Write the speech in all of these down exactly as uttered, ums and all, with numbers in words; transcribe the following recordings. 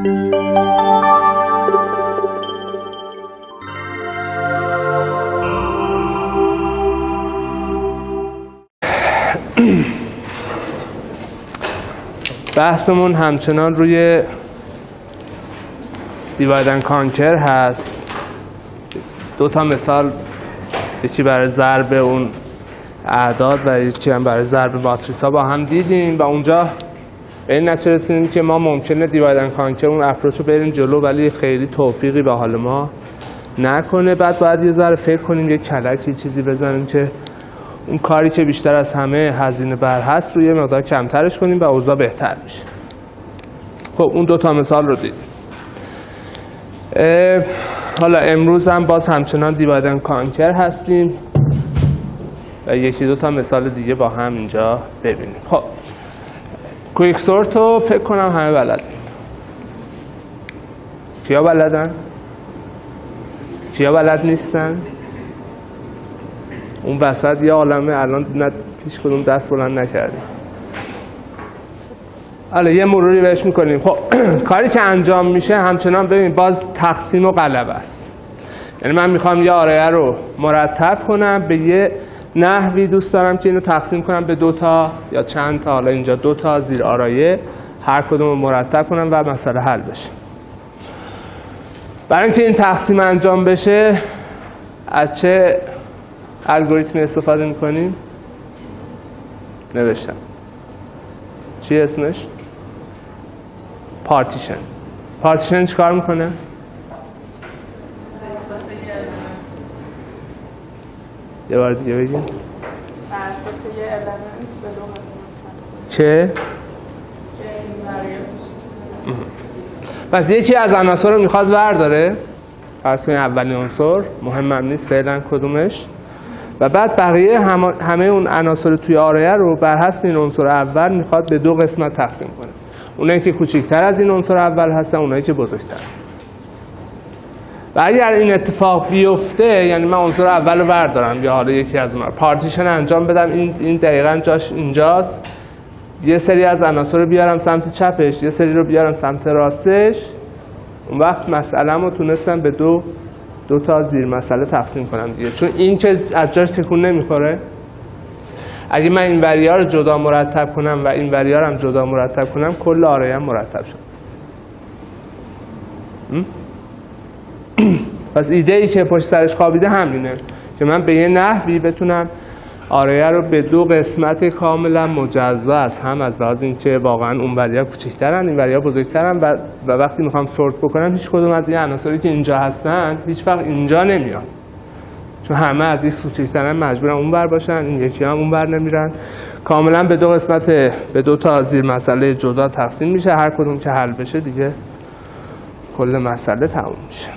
بحثمون همچنان روی دیواید اند کانکر هست. دو تا مثال، یکی برای ضرب اون اعداد و یکی هم برای ضرب ماتریس ها با هم دیدیم و اونجا به این نتیجه رسیدیم که ما ممکنه دیواید اند کانکر اون اپروچ رو بریم جلو ولی خیلی توفیقی به حال ما نکنه. بعد باید یه ذره فکر کنیم، یه کلکی چیزی بزنیم که اون کاری که بیشتر از همه هزینه بر هست رو یه مقدار کمترش کنیم و اوضاع بهتر میشه. خب اون دو تا مثال رو دیدیم. حالا امروز هم باز همچنان دیواید اند کانکر هستیم و یکی دو تا مثال دیگه با هم اینجا ببینیم. خب کویک سورت رو فکر کنم همه بلدن. کیا بلدن؟ کیا بلد نیستن؟ اون وسط یه عالمه الان نه هیچ کدوم دست بلند نکردیم. حالا یه مروری بهش میکنیم. خب کاری که انجام میشه همچنان ببین باز تقسیم و غلبه است. یعنی من میخوام یه آرایه رو مرتب کنم به یه نحوی، دوست دارم که اینو تقسیم کنم به دو تا یا چند تا، حالا اینجا دو تا زیر آرایه، هر کدوم رو مرتب کنم و مسئله حل بشه. برای اینکه این تقسیم انجام بشه از چه الگوریتمی استفاده میکنیم؟ نوشتم. چی اسمش؟ پارتیشن. پارتیشن چی کار میکنه؟ یه بار دیگه بگیم. بر اساس یه المنت به دو قسمت. چه؟ پس یکی از عناصر رو میخواد برداره، فرض کنید اولین عنصر، مهمم نیست فعلا کدومش، و بعد بقیه هم همه اون عناصر توی آرایه رو بر حسب این عنصر اول میخواد به دو قسمت تقسیم کنه. اونایی که کوچکتر از این عنصر اول هستن، اونایی که بزرگتر. و اگر این اتفاق بیفته، یعنی من عنصر اول رو بردارم یا حالا یکی از اونها پارتیشن انجام بدم، این این دقیقاً جاش اینجاست، یه سری از عناصر رو بیارم سمت چپش، یه سری رو بیارم سمت راستش، اون وقت مسئله‌مو تونستم به دو دو تا زیر مسئله تقسیم کنم دیگه. چون این که از جاش تکون نمیخوره، اگه من این وریا رو جدا مرتب کنم و این وریا رو هم جدا مرتب کنم، کل آرایه هم مرتب شده است. پس ایده ای که پشت سرش خوابیده همینه که من به یه نحوی بتونم آرایه رو به دو قسمت کاملا مجزا از هم، از لحاظ اینکه واقعا اون وریا کوچکترن این وریا بزرگترن و, و وقتی میخوام سورت بکنم هیچ کدوم از این عناصری که اینجا هستن هیچ وقت اینجا نمیان، چون همه از این کوچکترن مجبورن اون ور باشن، این یکی هم اون ور نمیرن. کاملا به دو قسمت، به دو تا زیر مسئله جدا تقسیم میشه. هر کدوم که حل بشه دیگه کل مسئله تموم میشه.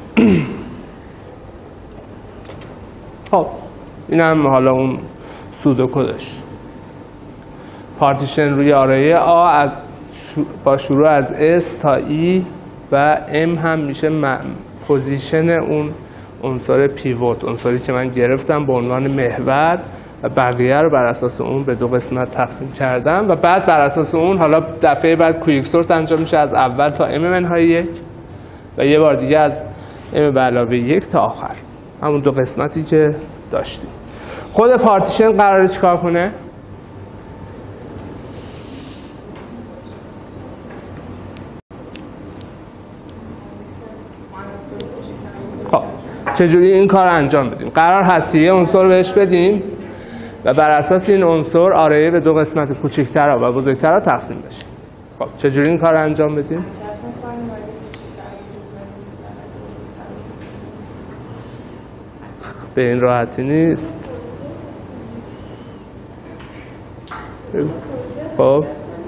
خب اینم حالا اون سودوکودش. پارتیشن روی آرایه آ از با شروع از اس تا ای و ام هم میشه پوزیشن اون عنصر پیوت، عنصری که من گرفتم به عنوان محور و بقیه رو بر اساس اون به دو قسمت تقسیم کردم و بعد بر اساس اون حالا دفعه بعد کویک سورت انجام میشه از اول تا ام منهای یک و یه بار دیگه از ام به علاوه یک تا آخر، همون دو قسمتی که داشتیم. خود پارتیشن قراره چیکار کنه؟ خب چجوری این کار انجام بدیم؟ قرار هست یه عنصر بهش بدیم و بر اساس این عنصر آرایه به دو قسمت کوچکتر و بزرگتر تقسیم بشه. خب چجوری این کار انجام بدیم؟ به این راحتی نیست. خب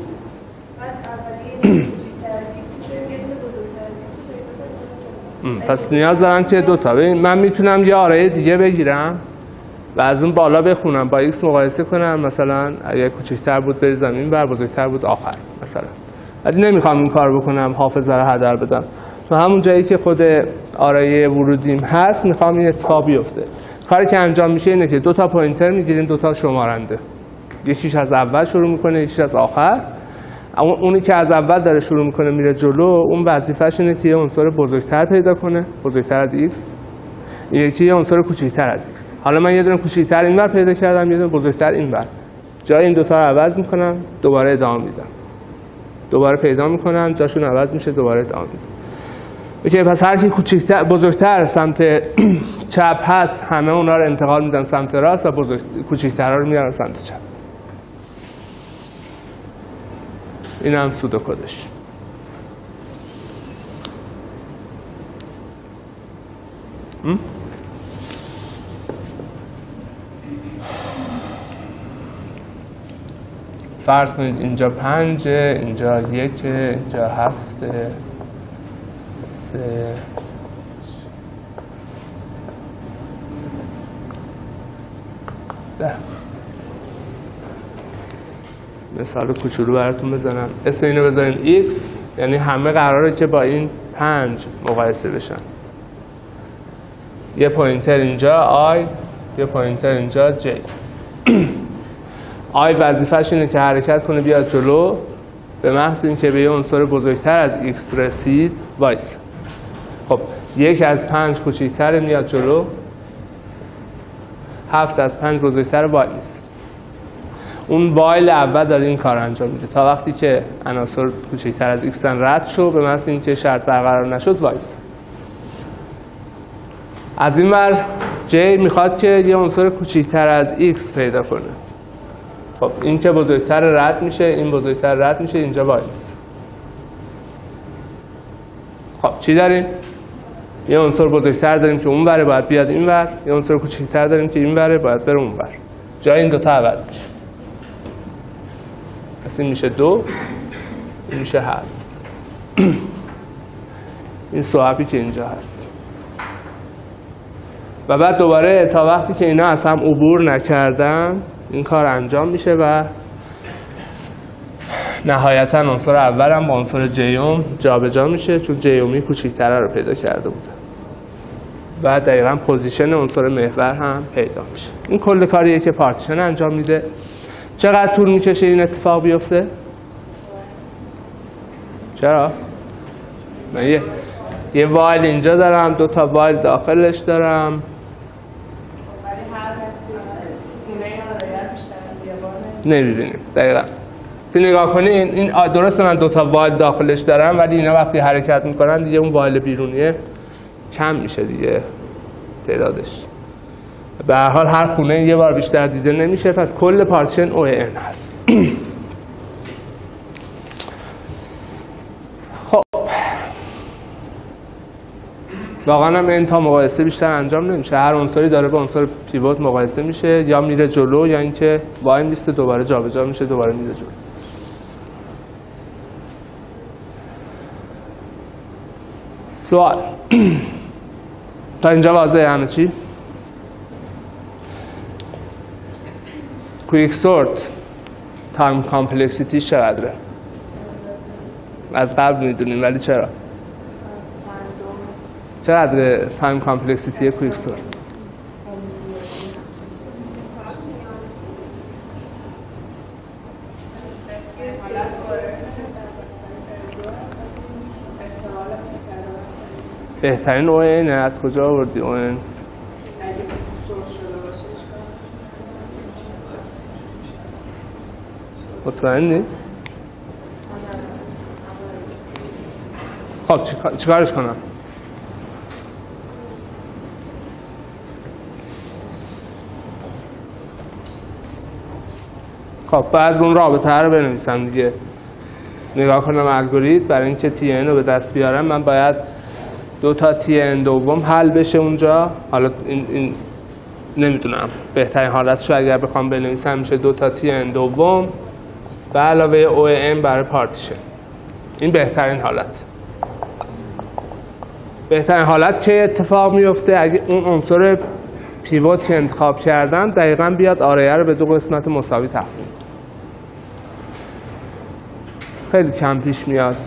پس نیاز دارم که دوتا. من میتونم یه آرایه دیگه بگیرم و از اون بالا بخونم، با ایکس مقایسه کنم، مثلا اگه کوچکتر بود بریزم این بر، بزرگتر بود آخر مثلا. ولی نمیخوام این کار بکنم، حافظه رو هدر بدم. تو همون جایی که خود آرایه ورودیم هست میخوام این اتفاق بیفته. کاری که انجام میشه اینه که دو تا پوینتر میگیریم، دو تا شمارنده، یکیش از اول شروع میکنه یکیش از آخر. اونی که از اول داره شروع میکنه میره جلو، اون وظیفه‌ش اینه که یه عنصر بزرگتر پیدا کنه، بزرگتر از x. این یکی یه عنصر کوچیک‌تر از x. حالا من یه دونه کوچیک‌تر اینور پیدا کردم، یه دونه بزرگتر اینور. جای این دوتا رو عوض میکنم، دوباره ادامه میدم. دوباره پیدا میکنم، جاشون عوض میشه، دوباره ادامه میدم. اوکی، پس هر کی کوچیک‌تر بزرگتر سمت چپ هست، همه اونا رو انتقال میدم سمت راست و بزرگ کوچیک‌ترها رو میارم سمت چپ. این هم سودوکدش. فرض کنید اینجا پنج، اینجا یک، اینجا هفت، سه، ده. مثال کوچولو براتون بزنم. اسم اینو بذاریم x، یعنی همه قراره که با این پنج مقایسه بشن. یه پوینتر اینجا i، یه پوینتر اینجا j. i وظیفه‌ش اینه که حرکت کنه بیاد جلو، به محض اینکه به یه عنصر بزرگتر از x رسید وایس. خب یک از پنج کوچیک‌تر میاد جلو، هفت از پنج بزرگتر وای نیست. اون وایل اول داره این کار انجام میده تا وقتی که عناصر کوچکتر از x رد شو، به محض اینکه شرط برقرار نشد وایس. از این ور j میخواد که یه عنصر کوچکتر از x پیدا کنه. خب این که بزرگتر رد میشه، این بزرگتر رد میشه، اینجا وایس. خب چی داریم؟ یه عنصر بزرگتر داریم که اون وره باید بیاد این ور، یه عنصر کوچکتر داریم که این وره باید بره اون ور. جای این دوتا عوض میشه. پس این میشه دو، این میشه هفت. این صحبی که اینجا هست. و بعد دوباره تا وقتی که اینا از هم عبور نکردن این کار انجام میشه و نهایتا عنصر اول هم با عنصر جیوم جابجا میشه، چون جیومی کوچیک‌تره رو پیدا کرده بوده و دقیقاً پوزیشن عنصر محور هم پیدا میشه. این کل کاریه که پارتیشن انجام میده. چقدر طول میکشه این اتفاق بیفته؟ چرا؟ من یه یه وایل اینجا دارم، دو تا وایل داخلش دارم. نمیبینیم دقیقا. تو نگاه کنین این درسته من دوتا وایل داخلش دارم، ولی اینا وقتی حرکت میکنن دیگه اون وایل بیرونیه کم میشه دیگه تعدادش. به هر حال هر خونه یه بار بیشتر دیده نمیشه، پس کل پارتیشن او ان هست. خب واقعا هم این تا مقایسه بیشتر انجام نمیشه. هر عنصری داره با عنصر پیوت مقایسه میشه، یا میره جلو یا اینکه وای میسته دوباره جابجا میشه، دوباره میره جلو. سوال تا اینجا واضحه همه چی؟ کویک سورت تایم کامپلکسیتی چقدره؟ از قبل میدونیم ولی چرا؟ چقدر تایم کامپلکسیتی کویک سورت؟ بهترین او اینه. از کجا آوردی او این؟ مطمئنی؟ خب چیکارش کنم؟ خب بعد اون رابطه رو بنویسم دیگه. نگاه کنم الگوریتم برای اینکه تی ان رو به دست بیارم من باید دو تا تی ان دوم حل بشه اونجا. حالا این, این نمیدونم بهترین حالتشو اگر بخوام بنویسم میشه دو تا تی ان دوم به علاوه او ام برای پارتیشن. این بهترین حالت. بهترین حالت چه اتفاق میفته اگه اون عنصر پیوت که انتخاب کردم دقیقاً بیاد آریه رو به دو قسمت مساوی تقسیم. خیلی کم پیش میاد.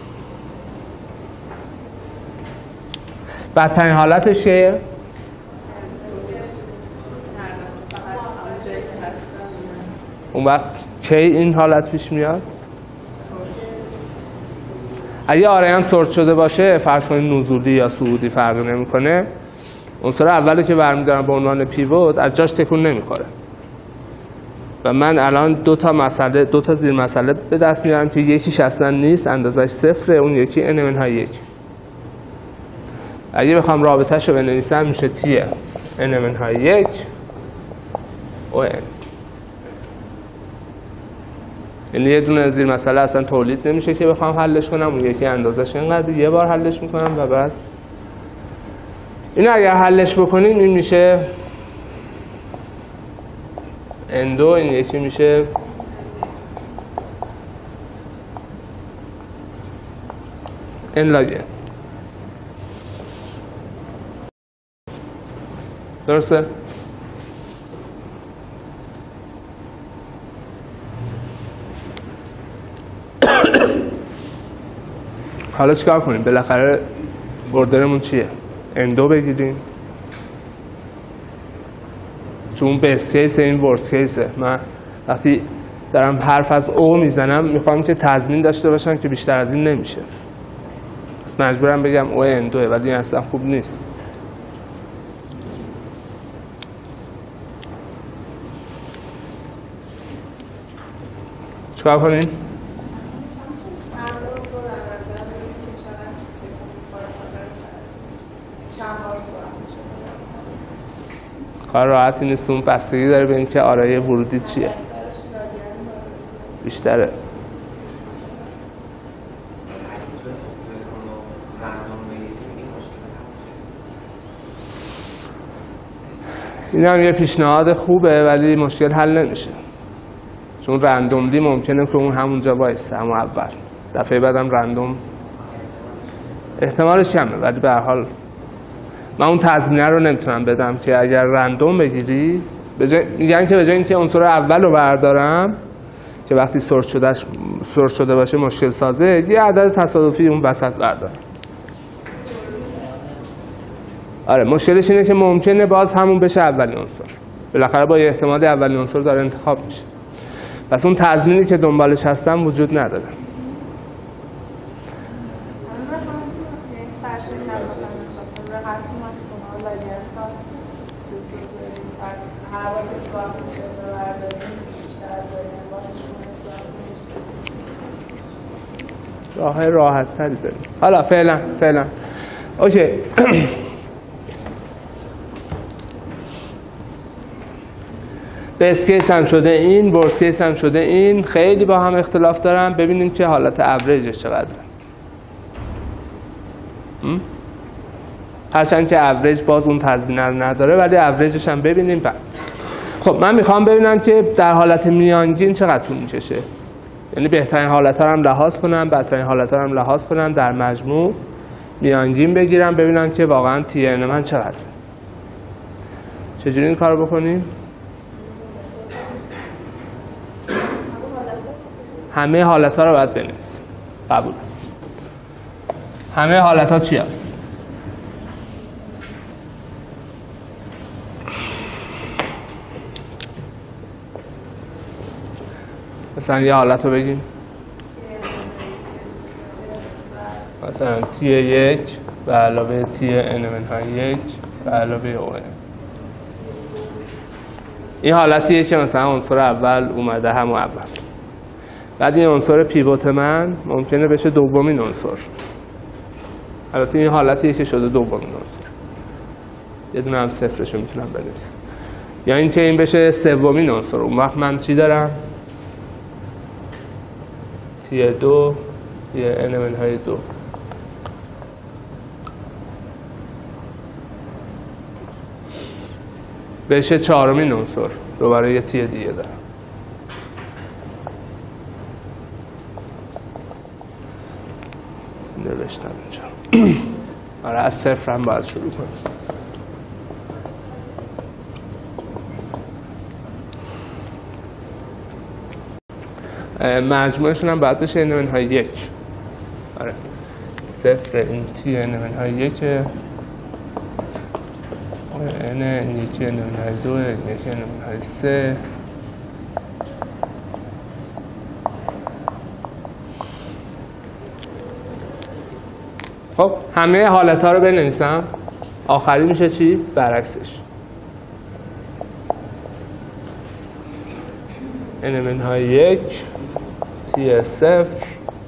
بدترین حالتش چیه؟ اون وقت کی این حالت پیش میاد؟ اگه آره هم سورت شده باشه، فرض کنید نزولی یا صعودی فرقی نمیکنه، عنصر اولی که برمی‌دارم به عنوان پیوت از جاش تکون نمیخوره و من الان دو تا مسئله دو تا زیر مسئله به دست میارم که یکیش اصلا نیست، اندازش صفره، اون یکی n منهای یک. اگه بخوام رابطه‌شو بنویسم میشه t n منهای یک و n. یعنی یه دونه زیر مسئله اصلا تولید نمیشه که بخوام حلش کنم، اون یکی اندازش اینقدر، یه بار حلش میکنم و بعد این اگر حلش بکنیم این میشه ان دو، این یکی میشه n لاگ n. درسته؟ حالا چیکار کنیم؟ بالاخره اوردرمون چیه؟ ان دو بگیریم چون بیس کیس این ورس کیسه. من وقتی دارم حرف از او میزنم میخوام که تضمین داشته باشم که بیشتر از این نمیشه، پس مجبورم بگم او ان دوه، ولی این اصلا خوب نیست. چیکار کنیم؟ کار راحتی نیست، اون بستگی داره به اینکه آرایه ورودی چیه بیشتره. این هم یه پیشنهاد خوبه ولی مشکل حل نمیشه، چون رندوملی ممکنه که اون همونجا وایسته، همون اول دفعه بعدم رندوم احتمالش کمه، ولی به هر حال من اون تضمینه رو نمیتونم بدم که اگر رندوم بگیری بجای... میگن که به جای اینکه عنصر اول رو بردارم که وقتی سورت شده سورت شده باشه مشکل سازه، یه عدد تصادفی اون وسط بردارم. آره مشکلش اینه که ممکنه باز همون بشه اولین عنصر، بالاخره با یه احتمال اولین عنصر داره انتخاب میشه، پس اون تضمینی که دنبالش هستم وجود نداره. راه راحت تری داریم. حالا فعلا فعلا اوکی. بیس کیس هم شده این، ورست کیس هم شده این، خیلی با هم اختلاف دارن. ببینیم که حالت اوریجش چقدره. هرچند که اوریج باز اون تضمینه رو نداره ولی اوریجش هم ببینیم. بعد خب من میخوام ببینم که در حالت میانگین چقدر طول میکشه، یعنی بهترین حالت‌ها رو هم لحاظ کنم، بدترین حالت‌ها رو هم لحاظ کنم، در مجموع میانگین بگیرم ببینم که واقعا تی ان من چقدر. چجوری این کارو بکنیم؟ همه حالت‌ها رو باید بنویسیم. قبول. همه حالت‌ها چی هست؟ مثلا یه حالت رو بگیم، مثلا تی یک به علاوه تی ان منهای یک به علاوه او ان. این حالتیه که مثلا عنصر اول اومده همون اول، بعد این عنصر پیوت من ممکنه بشه دومین عنصر. البته این حالتیه که شده دومین عنصر، یه دونه هم صفرشو میتونم بنویسم، یا اینکه این بشه سومین عنصر. اون وقت من چی دارم؟ تی دو تی ان منهای دو. بشه چهارمین عنصر، دوباره یه تی دیگه دارم. نوشتم اینجا. آره از صفر هم باید شروع کنم. مجموعشون هم باید بشه ان منهای یک. آره صفر این تی ان منهای یکه، ان این یکی ان منهای دو، این یکی ان منهای سه، خب همه حالت ها رو بنویسم، آخری میشه چی؟ برعکسش. n منهای یک تی صفر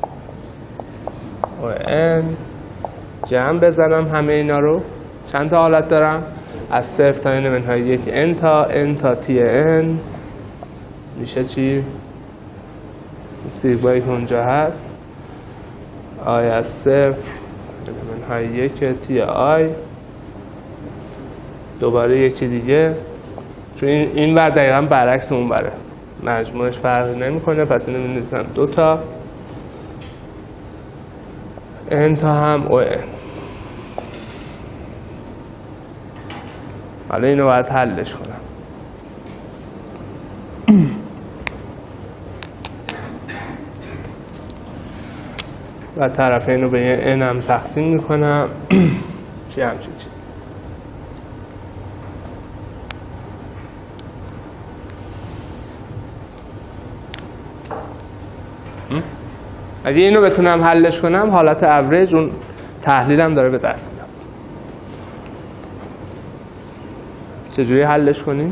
و n جمع بزنم همه اینا رو. چند تا حالت دارم؟ از صفر تا n منهای یک n تا n تا تی n میشه چی؟ سیگمایی که اونجا هست آی از صفر n منهای یک تی آی دوباره یکی دیگه، چون این این ور دقیقا برعکس اون بره، مجموعش فرق نمیکنه، پس اینو می‌نویسم دو تا n تا هم او n. حالا اینو باید حلش کنم. و طرفین رو به یه n هم تقسیم میکنم چی همچین چیز. اگه اینو بتونم حلش کنم، حالت اوریج اون تحلیلم داره به دست میاد. چجوری حلش کنیم؟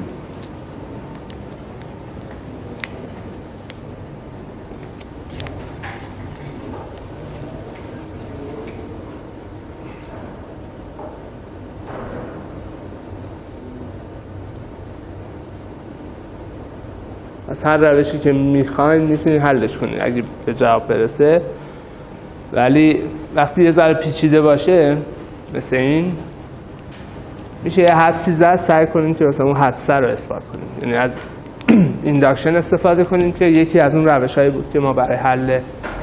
از هر روشی که میخواین میتونید حلش کنید اگه به جواب برسه، ولی وقتی یه ذره پیچیده باشه مثل این میشه یه حدسی زد، سعی کنیم که مثلا اون حدسه رو اثبات کنیم، یعنی از اینداکشن استفاده کنیم که یکی از اون روش‌هایی بود که ما برای حل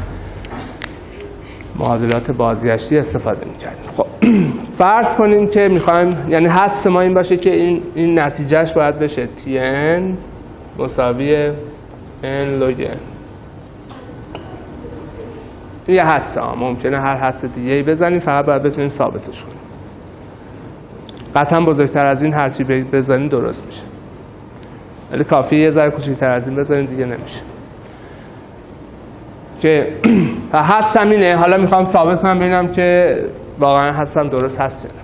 معادلات بازگشتی استفاده می‌کردیم. خب فرض کنیم که می‌خوایم، یعنی حدس ما این باشه که این این نتیجهش باید بشه تی ان مساوی n log n. این یه حدس ها، ممکنه هر حدس دیگه ای بزنیم، فقط باید بتونیم ثابتش کنیم. قطعا بزرگتر از این هرچی بزنیم درست میشه، ولی کافیه یه ذره کوچکتر از این بزنیم دیگه نمیشه که حدسم اینه. حالا میخوام ثابت کنم ببینم که واقعا حدسم درست هست یا نه.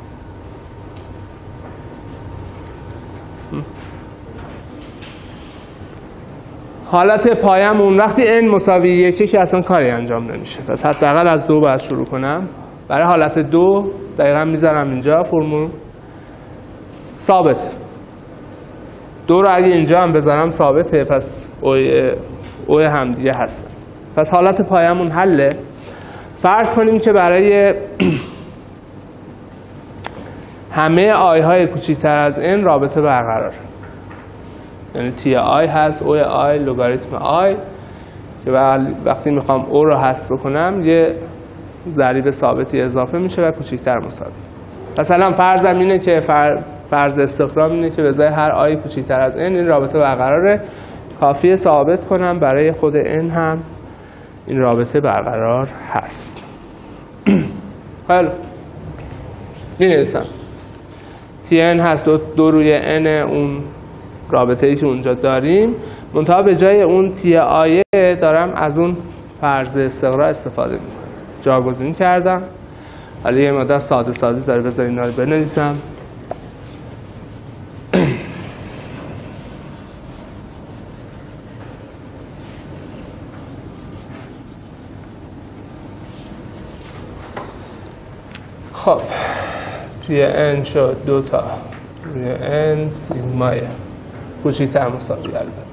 حالت پایمون وقتی n مساوی یکی که اصلا کاری انجام نمیشه، پس حداقل از دو باید شروع کنم. برای حالت دو دقیقا میذارم اینجا فرمول ثابته. دو رو اگه اینجا هم بذارم ثابته، پس اوی اوی هم دیگه هست. پس حالت پایمون حله. فرض کنیم که برای همه آی های کوچکتر از n رابطه برقرار، یعنی تی آی هست او آی لگاریتم آی که وقتی میخوام او رو حذف بکنم یه ضریب ثابتی اضافه میشه و کوچکتر مساوی. مثلا فرضم اینه که فرض استقرام اینه که به ازای هر آی کوچکتر از n این رابطه برقراره. کافیه ثابت کنم برای خود n هم این رابطه برقرار هست. خیلی می‌نویسم تی ان هست دو, دو روی n اون رابطه‌ای که اونجا داریم، منتها به جای اون تی آیه دارم از اون فرض استقرار استفاده میکنم، جاگزین کردم. حالا یه مقدار ساده سازی داره، بذار اینا رو بنویسم. خب توی n شد دو تا روی n سیگمای کوچیک‌تر مساوی البته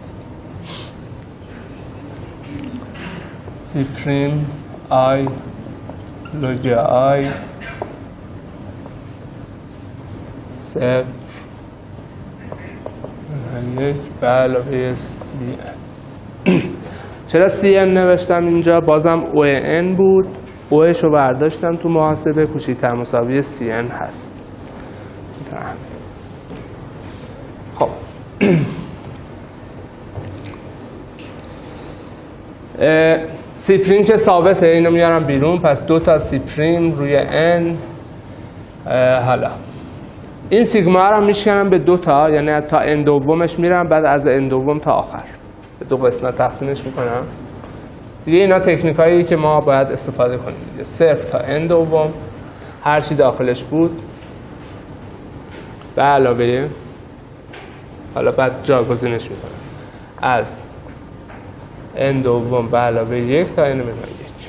سی پریم آی لوگ آی صفر یک به علاوه سی ان. چرا سی ان نوشتم اینجا؟ بازم او ان بود، اوش رو برداشتم تو محاسبه، کوچیک‌تر مساوی سی ان هست. خب سی پریم که ثابته، اینو میارم بیرون، پس دو تا سی پریم روی n. حالا این سیگما رو میشکنم به دو تا، یعنی تا n دومش میرم، بعد از n دوم تا آخر به دو قسمت تقسیمش میکنم دیگه. اینا تکنیکایی که ما باید استفاده کنیم دیگه. صفر تا n دوم هر چی داخلش بود به علاوه، حالا بعد جاگزینش میکنم از n دوم به علاوه یک تا n منهای یک.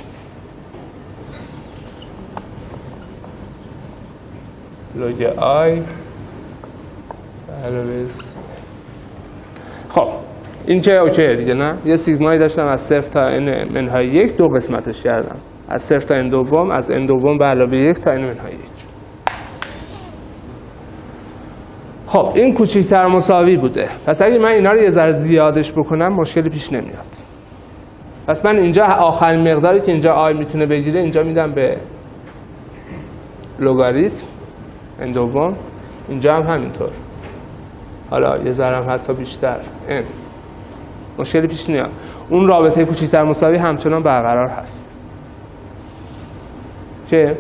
لوگ i به علاوه سی. خب این که اوکی دیگه، نه؟ یه سیگمایی داشتم از صفر تا n منهای یک، دو قسمتش کردم از صفر تا n دوم، از n دوم به علاوه یک تا n منهای یک. خب این کوچکتر مساوی بوده، پس اگه من اینا رو یه ذره زیادش بکنم مشکلی پیش نمیاد. پس من اینجا آخرین مقداری که اینجا آی میتونه بگیره اینجا میدم به لوگاریتم n دوم، اینجا هم همینطور، حالا یه ذره هم حتی بیشتر n. مشکلی پیش نمیاد، اون رابطه کوچکتر مساوی همچنان برقرار هست که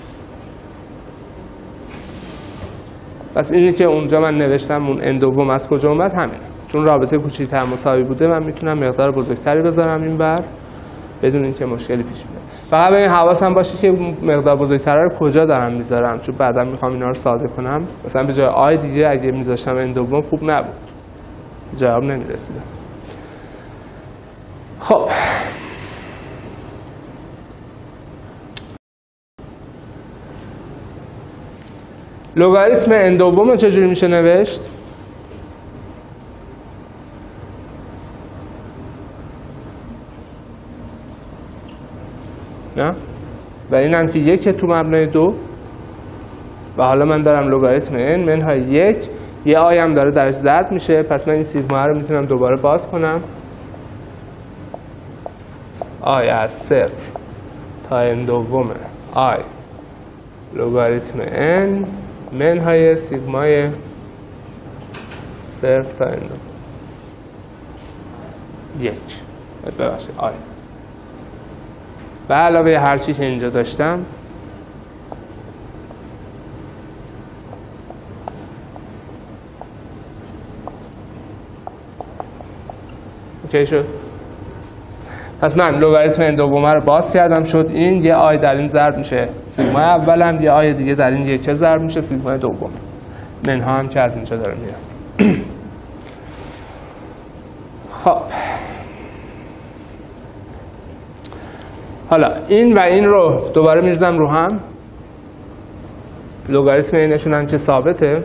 پس اینی که اونجا من نوشتم اون n دوم از کجا اومد همینه، چون رابطه کوچکتر مساوی بوده من میتونم مقدار بزرگتری بذارم این بر بدون اینکه مشکلی پیش بیاد. فقط به این حواسم باشه که مقدار بزرگتر رو کجا دارم میذارم، چون بعدا میخوام اینا رو ساده کنم. مثلا به جای آی دیگه اگه میذاشتم n دوم خوب نبود، جواب نمیرسیدم. خب لوگاریتم n دوم چجوری میشه نوشت؟ نه؟ و این هم که یک تو مبنای دو و حالا من دارم لوگاریتم n منهای یک، یه آی هم داره درش ضرب میشه، پس من این سیگما رو میتونم دوباره باز کنم. آی از صفر تا n دوم آی لوگاریتم n منهای سیگمای صفر تا n دوم یک، ببخشید آی به علاوه هر چی که اینجا داشتم اوکی شد. پس من لوگاریتم n دوم رو باز کردم، شد این یه آی در این ضرب میشه سیگمای اولم، یه آی دیگه در این یک ضرب میشه سیگمای دوم، منها هم که از اینجا داره میاد. خب حالا این و این رو دوباره میرزم رو هم، لوگاریتم اینشون هم که ثابته،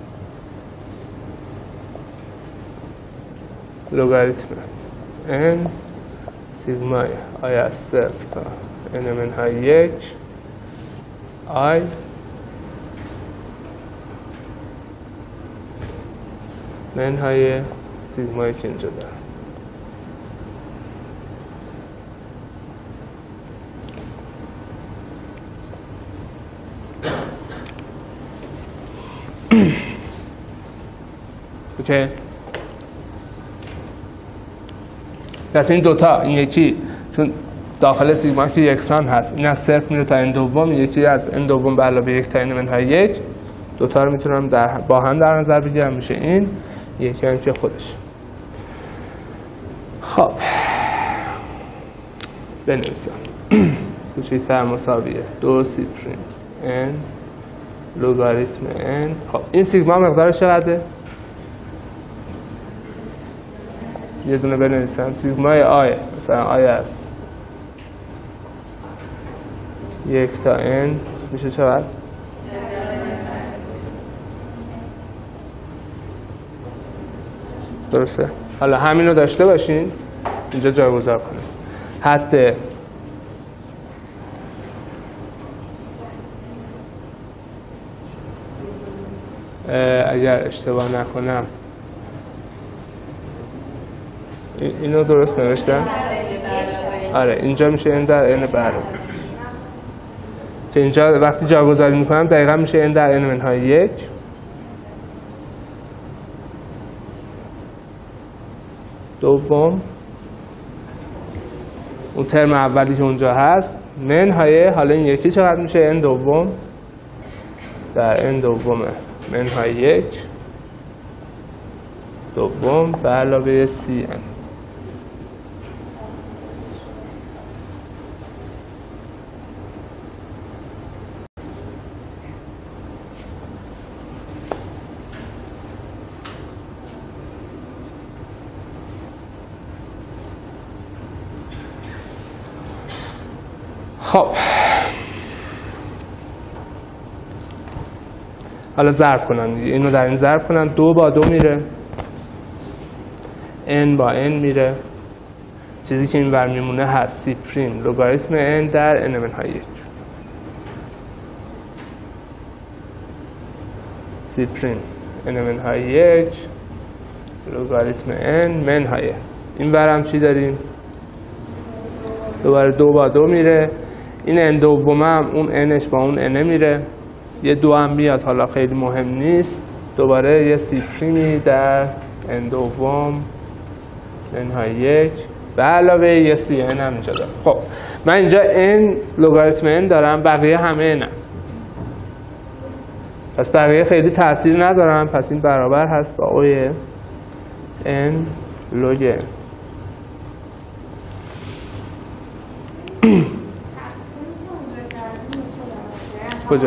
لوگاریتم n سیگمای آی از صفر تا n منهای یک آی منهای سیگمایی که اینجا دارم. اوکی. پس این دوتا، این یکی چون داخل سیگما که یکسان هست، این از صفر میره تا n دوم، یکی از n دوم به علاوه یک تا n منهای یک، دوتا رو میتونم در با هم در نظر بگیرم، میشه این یکی هم که خودش. خب بنویسم کوچکتر مساویه دو سی پریم n لوگاریتم n. خب این سیگما مقدارش چقدره؟ یه دونه بنویسم سیگمای آی، مثلا آی از یک تا n میشه چقدر؟ درسته؟ حالا همین رو داشته باشین اینجا جایگذار کنیم. حد اگر اشتباه نکنم اینو درست نوشتم؟ آره اینجا میشه n در n برابر، که اینجا وقتی جاگذاری میکنم دقیقا میشه n در n منهای یک دوم، اون ترم اولی که اونجا هست منهای، حالا این یکی چقدر میشه n دوم در n دوم منهای یک دوم به علاوه سی n. خب حالا ضرب کنن دیگه، اینو در این ضرب کنن، دو با دو میره، n با n میره، چیزی که این ور میمونه هست سی پریم لگاریتم n در n منهای یک، سی پریم n منهای یک لگاریتم n منهای. این ور هم چی داریم؟ دوباره دو با دو میره، این n دوم هم اون nش با اون n میره، یه دو هم میاد، حالا خیلی مهم نیست، دوباره یه سی پریمی در n دوم منهای یک به علاوه یه سی n هم اینجا دارم. خب من اینجا n لگاریتم n دارم، بقیه همه n هم. پس بقیه خیلی تاثیر ندارم، پس این برابر هست با اوی n لوگ n. کجا؟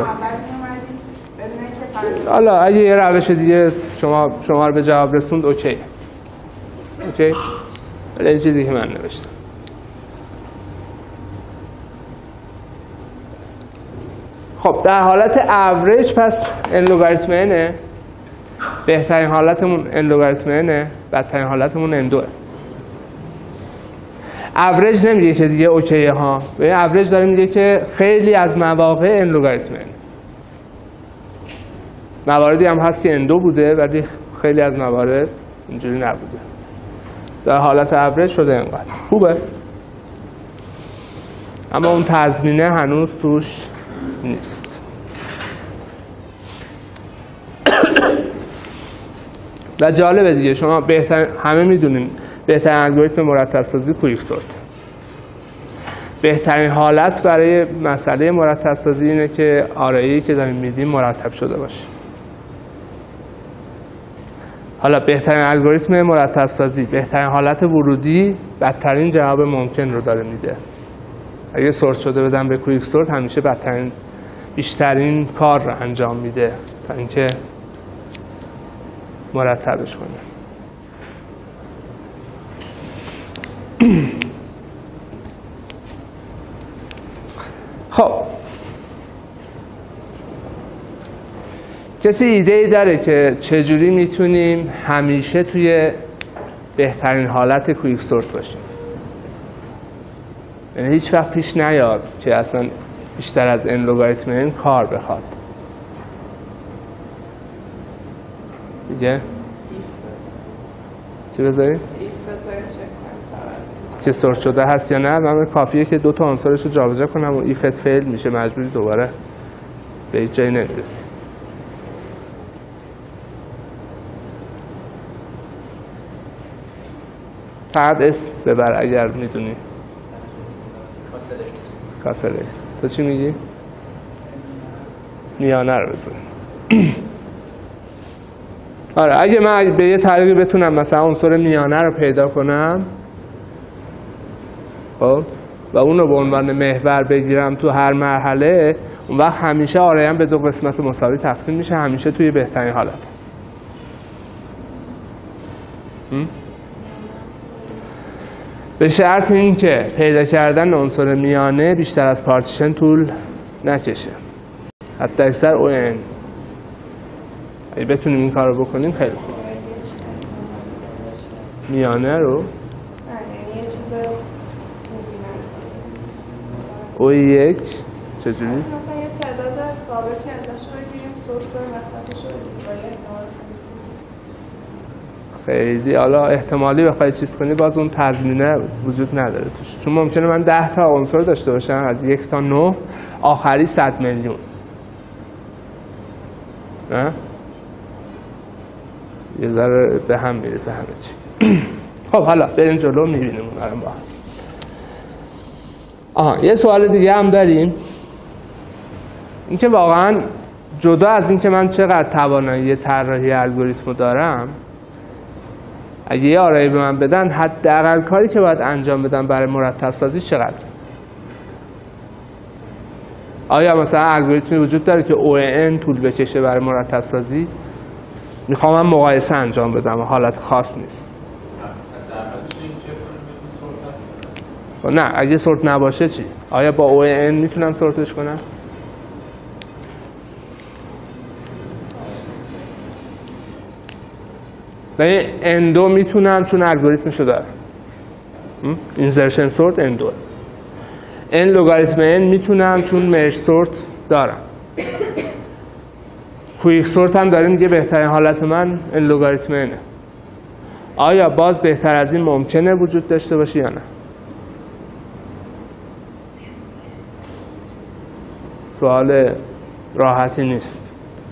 حالا اگه یه روش دیگه شما شما رو به جواب رسوند اوکی. اوکی؟ ولی این چیزی که من نوشتم. خب در حالت اوریج پس n لگاریتم n، بهترین حالتمون n لگاریتم n، بدترین حالتمون n دو. اوریج نمیگه که دیگه اوکیه ها، به اوریج داره میگه که خیلی از مواقع n لگاریتم n. مواردی هم هست که n دو بوده ولی خیلی از موارد اینجوری نبوده. در حالت اوریج شده اینقدر. خوبه. اما اون تضمینه هنوز توش نیست. و جالبه دیگه، شما بهتر همه میدونین بهترین الگوریتم مرتب سازی کویک سورت. بهترین حالت برای مسئله مرتب سازی اینه که آرایی که داریم میدیم مرتب شده باشه. حالا بهترین الگوریتم مرتب سازی، بهترین حالت ورودی بدترین جواب ممکن رو داره میده. اگه سورت شده بدم به کویک سورت همیشه بدترین بیشترین کار رو انجام میده تا اینکه مرتبش کنه. خب کسی ایده ای داره که چجوری میتونیم همیشه توی بهترین حالت کویک سورت باشیم؟ یعنی هیچ وقت پیش نیاد که اصلا بیشتر از n لگاریتم n کار بخواد. دیگه چی بذاریم؟ که سورت شده هست یا نه. من کافیه که دو تا عنصرش رو جابجا کنم و ایفت فیل میشه، مجبوری دوباره به هیچ جایی نمیرسی. فقط اسم ببر اگر میدونی. کاسله. تو چی میگی؟ میانه رو بذار. آره اگه من به یه طریقی بتونم مثلا عنصر میانه رو پیدا کنم خب و اون رو به عنوان محور بگیرم تو هر مرحله، اون وقت همیشه آرایم به دو قسمت مساوی تقسیم میشه، همیشه توی بهترین حالت. به شرط اینکه پیدا کردن عنصر میانه بیشتر از پارتیشن طول نکشه، حتی اکثر او ان. اگه بتونیم این کار رو بکنیم خیلی خوب. میانه رو او یک چجوری؟ مثلا یه تعداد ثابتی ازش بگیریم، سورت کنیم وسطش رو خیلی حالا احتمالی بخوای چیز کنی باز اون تضمینه وجود نداره توش، چون ممکنه من ده تا عنصر داشته باشم از یک تا نه، آخری صد میلیون. نه؟ یه ذره به هم میرسه همه چی. خب حالا بریم جلو میبینیم اون الان با هم. آها یه سوال دیگه هم داریم، اینکه واقعا جدا از اینکه من چقدر توانایی طراحی الگوریتم دارم، اگه یه آرایی به من بدن حداقل کاری که باید انجام بدم برای مرتب سازی چقدر؟ آیا مثلا الگوریتمی وجود داره که او ان طول بکشه برای مرتب سازی؟ میخوام من مقایسه انجام بدم و حالت خاص نیست. نه اگه سورت نباشه چی؟ آیا با او ان میتونم سورتش کنم؟ نه اندو میتونم چون الگوریتمشو دارم. اینسرشن سورت اندو. ان لوگاریتم ان میتونم چون مرج سورت دارم. کویک سورت هم داره میگه بهترین حالت من ان لوگاریتم انه. آیا باز بهتر از این ممکنه وجود داشته باشه یا نه؟ سوال راحتی نیست.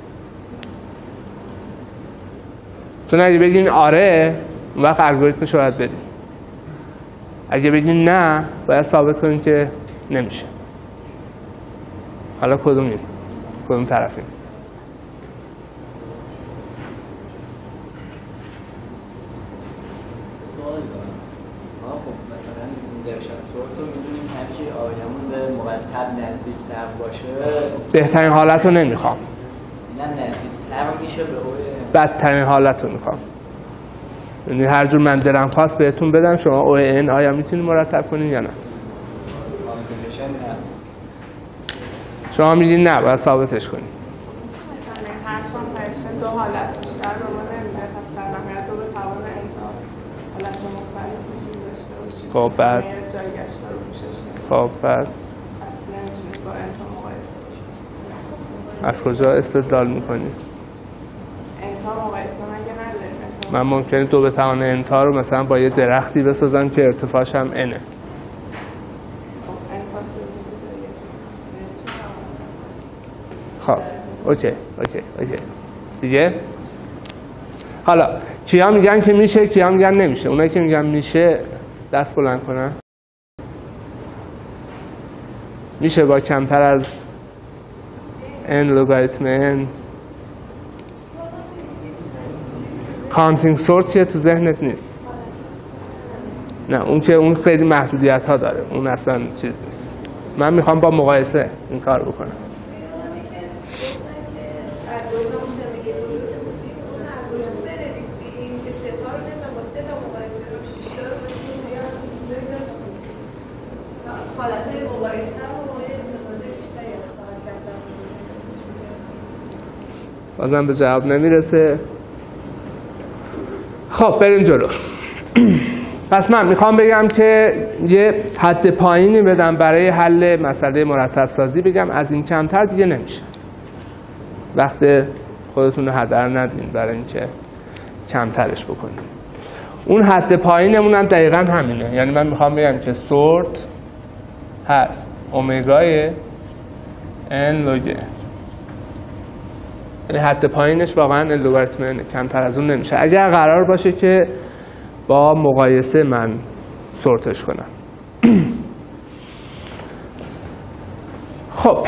چون اگه بگین آره اون وقت الگوریتمش رو باید بدین. اگه بگین نه باید ثابت کنین که نمیشه. حالا کدومیم؟ کدوم طرفیم؟ بهترین حالت رو نمیخوام. بدترین حالت رو میخوام. یعنی هر جور من دلم خواست بهتون بدم شما او ان آیا میتونید مرتب کنین یا نه؟ شما میگین نه باید ثابتش کنین. مثلا هر کامپریشن دو حالت بیشتر رو ما نمیده پس در نهایت رو به توان انتها حالت مختلف وجود داشته باشید. خب بعد جایگشت رو روشش خب بعد پس نمیتونید با انتها مقایسه باشید. از کجا استدلال میکنید؟ انتها مقایسه مگه نداریم؟ من ممکنه دو به توان انتها رو مثلا با یه درختی بسازم که ارتفاعش هم انه. خب اوکی اوکی اوکی دیگه. حالا کیا میگن که میشه کیا میگن نمیشه؟ اونایی که میگن میشه دست بلند کنن. میشه با کمتر از n لوگاریتم n. کانتینگ سورت که تو ذهنت نیست. نه اون که اون خیلی محدودیت ها داره، اون اصلا چیز نیست. من میخوام با مقایسه این کار بکنم. بازم به جواب نمیرسه. خب بریم جلو. پس من میخوام بگم که یه حد پایینی بدم برای حل مسئله مرتب سازی، بگم از این کمتر دیگه نمیشه. وقت خودتون رو هدر ندین برای اینکه کمترش بکنید. اون حد پایینمون هم دقیقا همینه. یعنی من میخوام بگم که سورت هست اومگای n لوگ. یعنی حد پایینش واقعا n لوگاریتم n، کمتر از اون نمیشه. اگر قرار باشه که با مقایسه من سورتش کنم. خب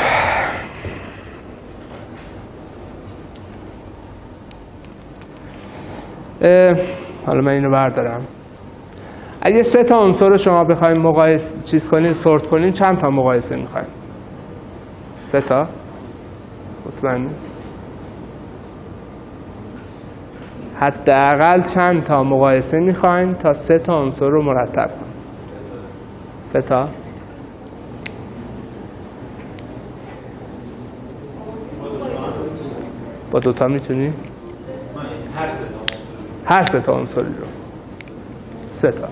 حالا من اینو بردارم. اگه سه تا عنصر رو شما بخواید مقایسه چیز کنین، سورت کنین، چند تا مقایسه میخواین؟ سه تا؟ مطمئنی؟ حداقل چند تا مقایسه میخواین تا سه تا عنصر رو مرتب کنین؟ سه تا؟ با دوتا میتونی؟ هر سه تا هر سه تا عنصری رو. سه تا.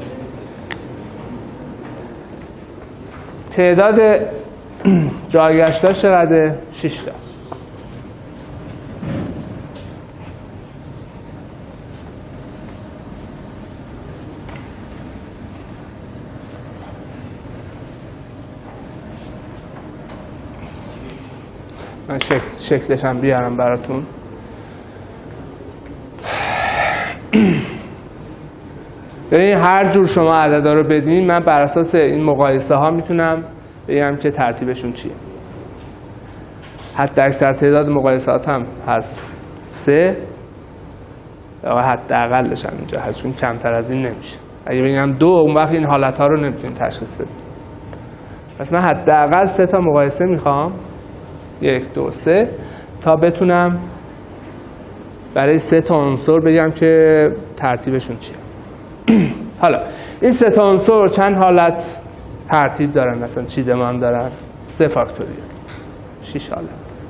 تعداد جایگشت‌ها چقدره؟ شش تا. من شکل شکلش هم بیارم براتون. ببین هر جور شما عددا رو بدین من بر اساس این مقایسه ها میتونم بگم که ترتیبشون چیه. حتی اکثر تعداد مقایسات هم هست سه و حداقلش هم اینجا هست، چون کمتر از این نمیشه. اگه بگم دو اون وقت این حالت ها رو نمیتونید تشخیص بدید. پس من حداقل سه تا مقایسه میخوام، یک دو سه، تا بتونم برای سه تا عنصر بگم که ترتیبشون چیه. حالا این سه تا عنصر چند حالت ترتیب دارن، مثلا چیدمان دارن، سه فاکتوریال، شش حالت.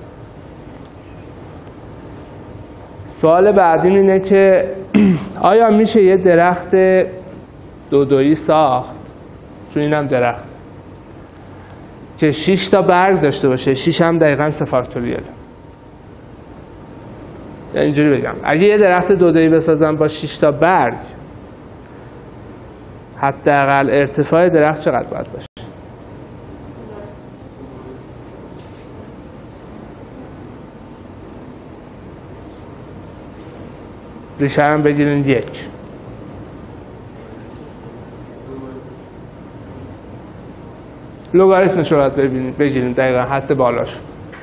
سوال بعدیم اینه که آیا میشه یه درخت دودویی ساخت، چون اینم درخت که شش تا برگ داشته باشه، شش هم دقیقاً سه فاکتوریال. اینجوری بگم اگه یه درخت دودویی بسازم با شش تا برگ، حداقل ارتفاع درخت چقدر باید باشه؟ ریشه هم بگیرین یک. لوگاریتمش رو باید ببینید بگیرین دقیقا حد بالاش.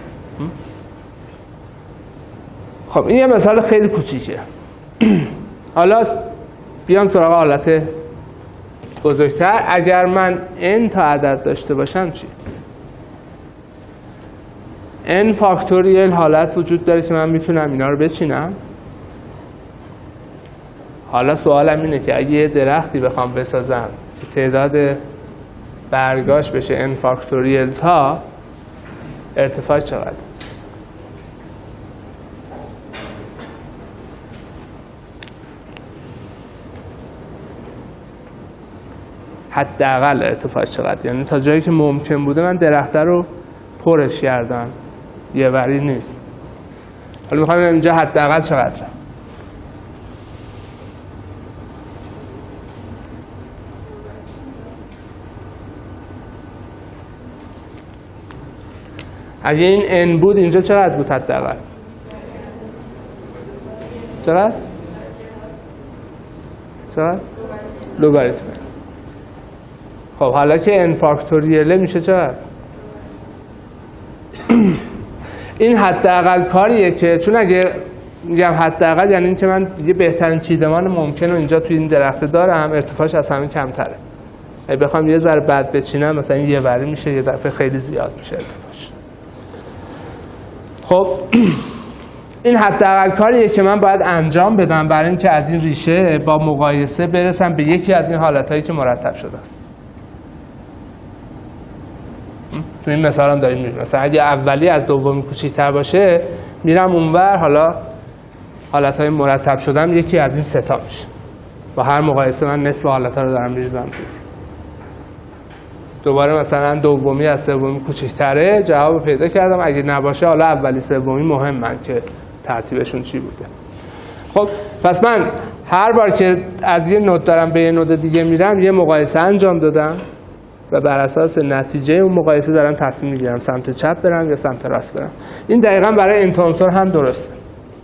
خب این یه مثال خیلی کوچیکه. حالا بیام سراغ حالت بزرگتر. اگر من n تا عدد داشته باشم چی؟ n فاکتوریال حالت وجود داره که من میتونم اینا رو بچینم. حالا سوالم اینه که اگه یه درختی بخوام بسازم که تعداد برگاش بشه n فاکتوریال تا، ارتفاع چقدر؟ حداقل ارتفاع چقدر؟ یعنی تا جایی که ممکن بوده من درخت رو پرش کردم، یه وری نیست. حالا میخوایم اینجا حداقل چقدره؟ اگه این n بود اینجا چقدر بود حداقل؟ چقدر؟ چقدر؟ لوگاریتم. خب حالا که n فاکتوریاله میشه چقدر؟ این حداقل کاریه که چون اگه میگم حداقل یعنی این که من یه بهترین چیدمان ممکن رو اینجا توی این درخت دارم، ارتفاعش از همین کمتره. اگه بخوام یه ذره بد بچینم مثلا این یه وری میشه، یه دفعه خیلی زیاد میشه ارتفاعش. خب این حداقل کاریه که من باید انجام بدم برای اینکه از این ریشه با مقایسه برسم به یکی از این حالتهایی که مرتب شده است. تو این مثال هم داریم میبینیم مثلا اگه اولی از دومی کوچیک‌تر باشه میرم اونور، حالا حالتهای مرتب شدم یکی از این سه تا میشه. با هر مقایسه من نصف حالتها رو دارم میریزم دور. دوباره مثلا دومی از سومی کوچیک‌تره، جواب پیدا کردم. اگه نباشه حالا اولی سومی مهمن که ترتیبشون چی بوده. خب پس من هر بار که از یه نود دارم به یه نود دیگه میرم یه مقایسه انجام دادم و بر اساس نتیجه اون مقایسه دارم تصمیم میگیرم سمت چپ برم یا سمت راست برم. این دقیقاً برای این تانسور هم درسته.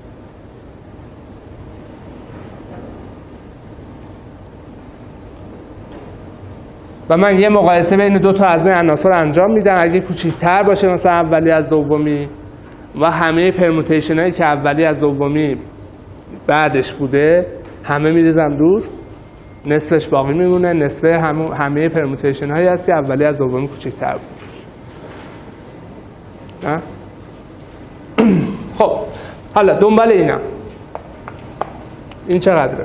و من یه مقایسه بین دو تا از این عناصر انجام میدم. اگه کوچیک‌تر باشه مثلا اولی از دومی و همه پرموتیشن هایی که اولی از دومی بعدش بوده همه میریزم دور، نصفش باقی میمونه، نصف همه همه پرموتیشن هایی هست که اولی از دومی کوچیک‌تر بود. نه؟ خب حالا دنبال اینم این چقدره؟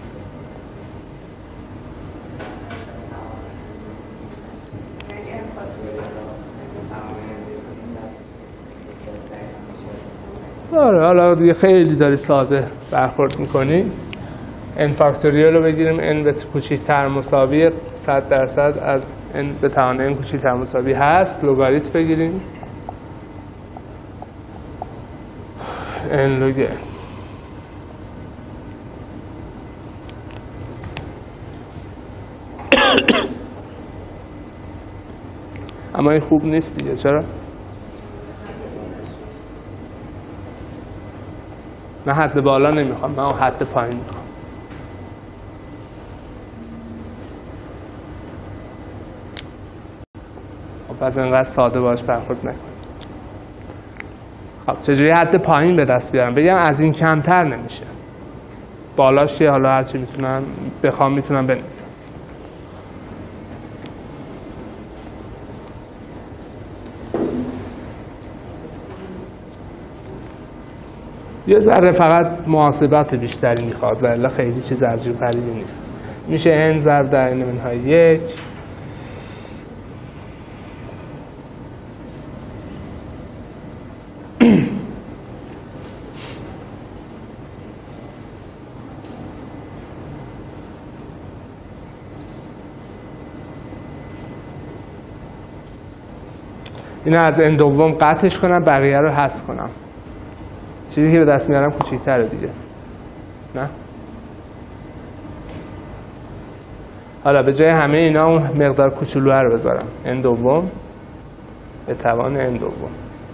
آره حالا دیگه خیلی داری ساده برخورد میکنی. n فاکتوریال رو بگیریم n به کوچیک‌تر مساوی صد درصد از n به توان n کوچیک‌تر مساوی هست. لوگاریتم بگیریم n لوگ n. اما این خوب نیست دیگه. چرا؟ من حد بالا نمیخوام، من حد پایین میخوام. خب پس اینقدر ساده باش برخورد نکنم. خب چجوری حد پایین به دست بیارم؟ بگم از این کمتر نمیشه، بالاش که حالا هرچی میتونم بخوام میتونم بنویسم. یه ذره فقط محاسبات بیشتری میخواد ولی خیلی چیز عجیب غریبی نیست. میشه n ضرب در n منهای یک اینو از ان دوم قطعش کنم، بقیه رو حذف کنم. چیزی که به دست میارم کوچیک‌تره دیگه، نه؟ حالا به جای همه اینا اون مقدار کوچولو رو بذارم، ان دوم به توان ان دوم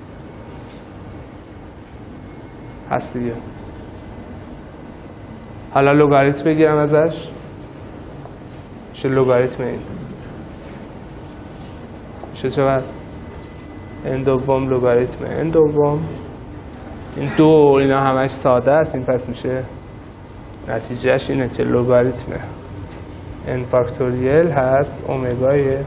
هست دیگه. حالا لگاریتم بگیرم ازش، میشه لگاریتم این میشه چقدر؟ ان دوم لگاریتم ان دوم. این دو اینا همش ساده است، این پس میشه نتیجهش اینه که لگاریتم n فاکتوریل هست اومگای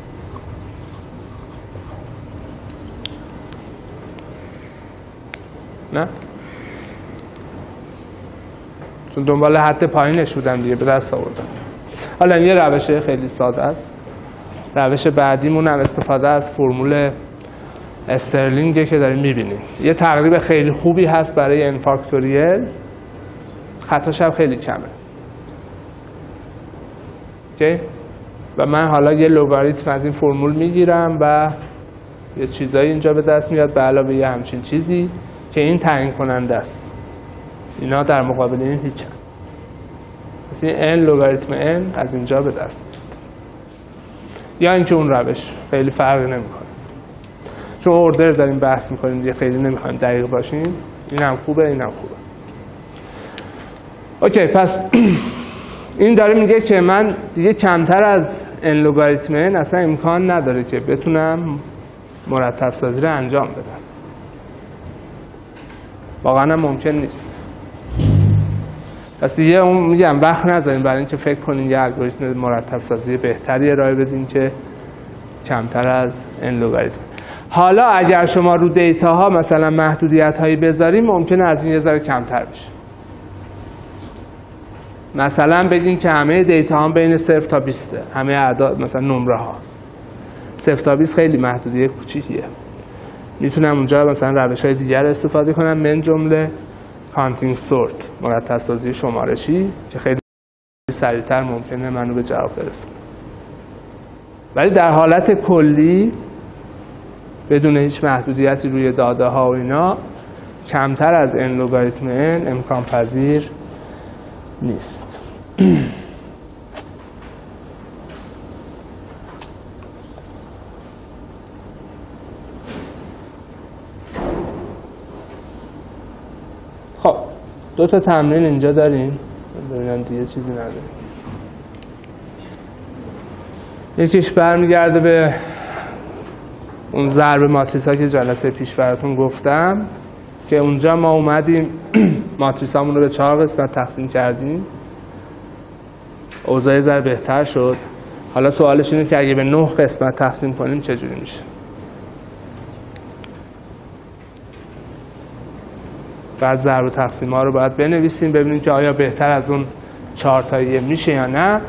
نه؟ چون دنبال حد پایینش بودم دیگه، به دست آوردم. حالا این یه روش خیلی ساده است. روش بعدیمون هم استفاده از فرمول استرلینگه که داریم میبینیم. یه تقریب خیلی خوبی هست برای n فاکتوریل، خطاش هم خیلی کمه. اوکی؟ و من حالا یه لگاریتم از این فرمول میگیرم و یه چیزایی اینجا به دست میاد به علاوه یه همچین چیزی که این تعیین کننده است. اینا در مقابل این هیچ هم. پس این n لگاریتم n از اینجا به دست میاد. یا اینکه اون روش خیلی فرقی نمیکنه. چون اوردر داریم بحث میکنیم دیگه، خیلی نمیخوایم دقیق باشیم. این هم خوبه، این هم خوبه. اوکی، پس این داره میگه که من دیگه کمتر از n لگاریتم n اصلا امکان نداره که بتونم مرتب سازی رو انجام بدم. واقعا هم ممکن نیست. پس دیگه اون میگم وقت نذاریم برای اینکه فکر کنیم یه الگوریتم مرتب سازی بهتری ارائه بدیم که کمتر از n لگاریتم. حالا اگر شما رو دیتا ها مثلا محدودیت هایی بذاریم ممکنه از این یه ذره کمتر بشه. مثلا بگین که همه دیتا ها بین صفر تا بیسته، همه اعداد مثلا نمره ها. صفر تا بیست خیلی محدودیت کوچیکیه. میتونم اونجا مثلا روش های دیگر استفاده کنم، من جمله کانتینگ سورت، مرتب سازی شمارشی که خیلی سریعتر ممکنه منو به جواب برسونه. ولی در حالت کلی بدون هیچ محدودیتی روی داده ها و اینا کمتر از n لگاریتم n امکان پذیر نیست. خب دو تا تمرین اینجا داریم، ببینم دیگه چیزی نداریم. یکیش برمیگرده به اون ضرب ماتریس ها که جلسه پیش براتون گفتم که اونجا ما اومدیم ماتریس هامون رو به چهار قسمت تقسیم کردیم، اوضاع ذره بهتر شد. حالا سوالش اینه که اگه به نه قسمت تقسیم کنیم چجوری میشه. بعد ضرب و تقسیم ها رو باید بنویسیم ببینیم که آیا بهتر از اون چهار تاییه میشه یا نه.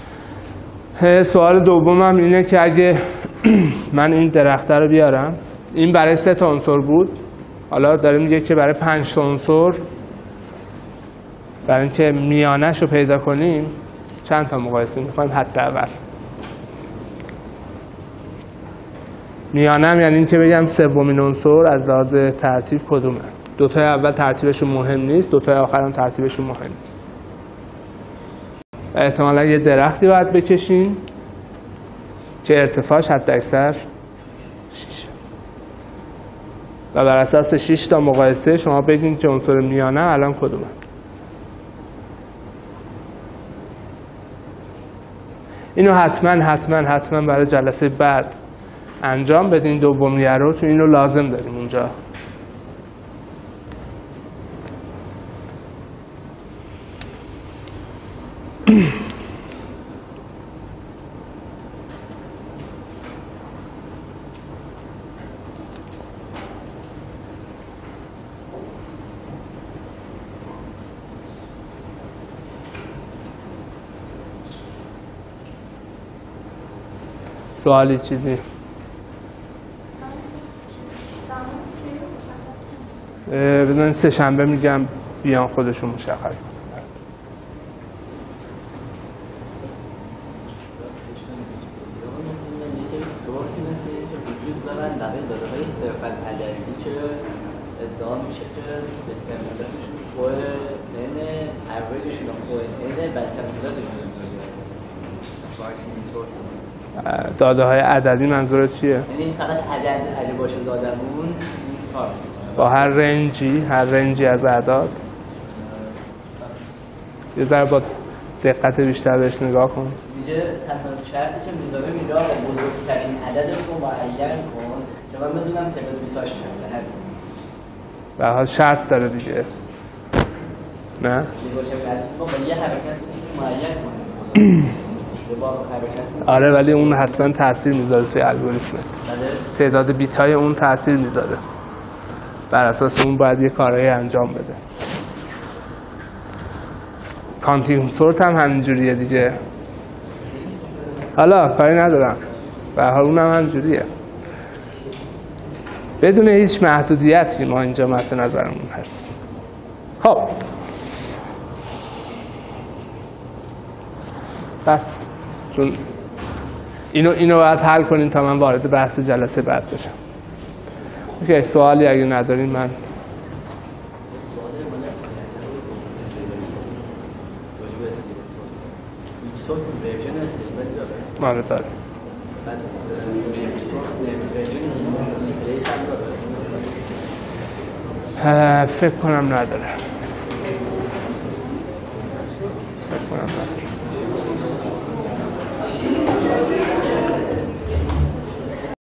سوال دومم اینه که اگه من این درخته رو بیارم، این برای سه تا عنصر بود، حالا داریم میگه که برای پنج تا عنصر برای اینکه میانش رو پیدا کنیم چند تا مقایسه میخوایم حداقل. میانم یعنی این که بگم سومین عنصر از لحاظ ترتیب کدومه. دو تا اول ترتیبشون مهم نیست، دو تا آخر هم ترتیبشون مهم نیست. و احتمالا یه درختی باید بکشین که ارتفاعش حد اکثر شش و بر اساس شش تا مقایسه شما بگین که عنصر میانه الان کدومه. اینو حتما حتما حتما برای جلسه بعد انجام بدین دومیه رو، چون اینو لازم داریم اونجا. سوالی چیزی؟ بزنین سه شنبه میگم بیان خودشون مشخص کنن. لبه ادعا میشه که دترمینانتشون فور n اوریجشون و فور n بدترمینانتشون داده های عددی منظورت چیه؟ یعنی فقط عدد اگه باشه دادمون کار با هر رنجی هر رنجی از اعداد یه ذره با دقت بیشتر بهش نگاه کن. دیگه تنها شرطی که میذاره میگه بزرگترین عدد رو معین کن که من بدونم تعداد بیتاش چنده. به هر حال شرط داره دیگه. نه؟ دیگه با یه حرکت معین کنه. آره ولی اون حتما تاثیر میذاره توی الگوریتم. تعداد بیتای اون تاثیر میذاره. بر اساس اون باید یه کارایی انجام بده. کانتینیوم سورت هم همینجوریه دیگه. حالا کاری ندارم. به هر حال اونم همینجوریه. بدون هیچ محدودیتی ما اینجا مد نظرمون هست. خب. بس. چون اینو اینو باید حل کنین تا من وارد بحث جلسه بعد بشم. اوکی سوالی اگه ندارین من آره داره. فکر کنم نداره. فکر کنم نداره.